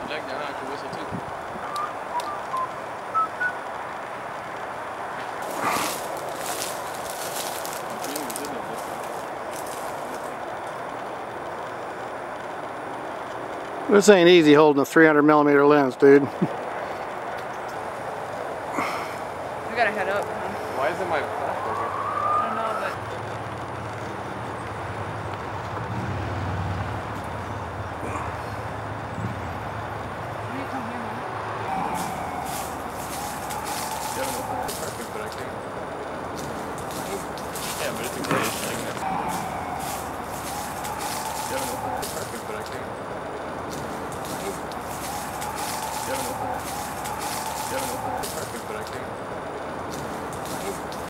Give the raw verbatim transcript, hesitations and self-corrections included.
like that, huh? I can whistle too. This ain't easy holding a three hundred millimeter lens, dude. We gotta head up. Huh? Why isn't my flash working? I don't know, but. Why do you come here, man? Yeah, no, it's perfect, but I can't. Yeah, but it's a grayish like that. Yeah, no, it's perfect, but I can't. Yeah, no, yeah, no, it's perfect, but I can't.